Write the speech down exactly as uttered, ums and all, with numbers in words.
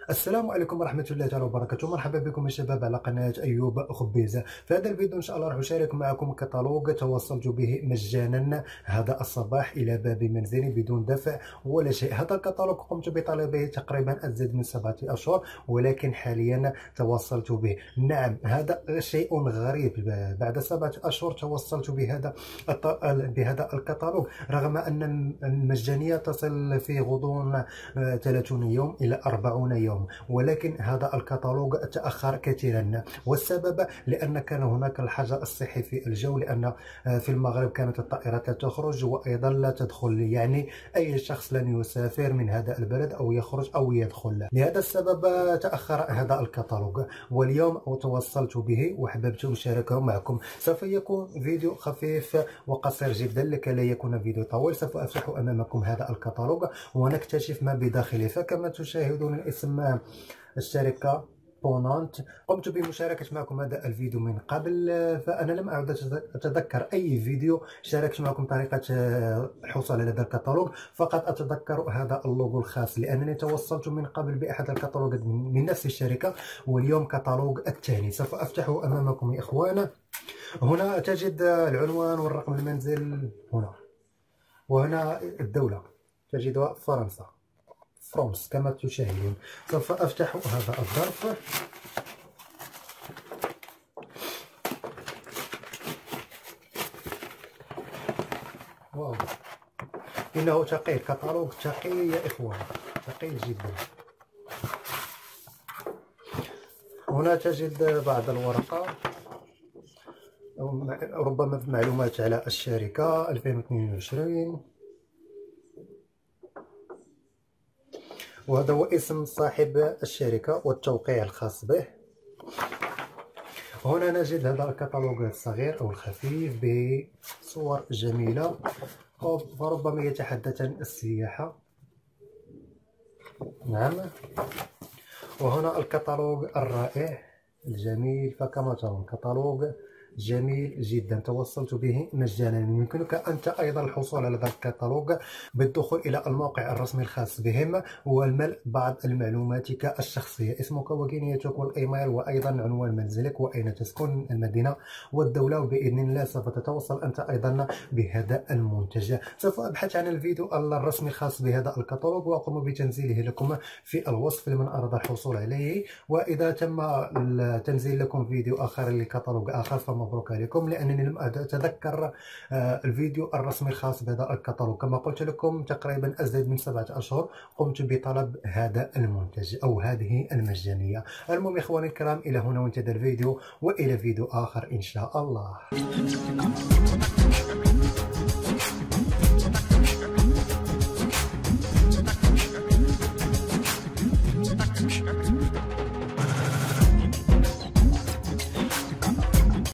السلام عليكم ورحمة الله تعالى وبركاته. مرحبا بكم يا شباب على قناة أيوب خبيزة. في هذا الفيديو إن شاء الله راح أشارك معكم كتالوج توصلت به مجانا هذا الصباح إلى باب منزلي بدون دفع ولا شيء. هذا الكتالوج قمت بطلبه تقريبا أزيد من سبعة أشهر، ولكن حاليا توصلت به. نعم، هذا شيء غريب، بعد سبعة أشهر توصلت بهذا بهذا الكتالوج، رغم أن المجانية تصل في غضون ثلاثين يوم إلى أربعين يوم، ولكن هذا الكتالوج تأخر كثيرا. والسبب لأن كان هناك الحجر الصحي في الجو، لأن في المغرب كانت الطائرات لا تخرج وأيضا لا تدخل، يعني أي شخص لن يسافر من هذا البلد أو يخرج أو يدخل. لهذا السبب تأخر هذا الكتالوج، واليوم توصلت به وحببت أشاركه معكم. سوف يكون فيديو خفيف وقصير جدا لكي لا يكون فيديو طويل. سوف أفتح أمامكم هذا الكتالوج ونكتشف ما بداخله. فكما تشاهدون اسم الشركة بونانت. قمت بمشاركة معكم هذا الفيديو من قبل، فأنا لم أعد أتذكر أي فيديو شاركت معكم طريقة الحصول على هذا الكتالوج، فقط أتذكر هذا اللوغو الخاص، لأنني توصلت من قبل بأحد الكتالوجات من نفس الشركة، واليوم كتالوج الثاني. سوف أفتحه أمامكم يا إخوانا. هنا تجد العنوان والرقم المنزل هنا، وهنا الدولة تجدها فرنسا، فرنسا كما تشاهدون. سوف أفتح هذا الظرف. واو، إنه ثقيل، كتالوج ثقيل يا إخوان، ثقيل جدا. هنا تجد بعض الورقة، ربما معلومات على الشركة ألفين واثنين وعشرين، وهذا هو اسم صاحب الشركة والتوقيع الخاص به. هنا نجد هذا الكتالوج الصغير أو الخفيف بصور جميلة، فربما يتحدث عن السياحة. نعم، وهنا الكتالوج الرائع الجميل. فكما ترون كتالوج جميل جدا توصلت به مجانا. يمكنك أنت أيضا الحصول على هذا الكتالوج بالدخول إلى الموقع الرسمي الخاص بهم والملء بعض المعلوماتك الشخصية، اسمك وكنيتك والإيميل، وأيضا عنوان منزلك وأين تسكن، المدينة والدولة، وبإذن الله سوف تتوصل أنت أيضا بهذا المنتج. سوف أبحث عن الفيديو الرسمي الخاص بهذا الكتالوج وأقوم بتنزيله لكم في الوصف لمن أراد الحصول عليه. وإذا تم تنزيل لكم فيديو آخر لكتالوج آخر مبروك عليكم، لأنني لم أتذكر الفيديو الرسمي الخاص بهذا الكتالوج. كما قلت لكم تقريبا أزيد من سبعة أشهر قمت بطلب هذا المنتج أو هذه المجانية. المهم إخواني الكرام، إلى هنا وانتهى الفيديو، وإلى فيديو آخر إن شاء الله.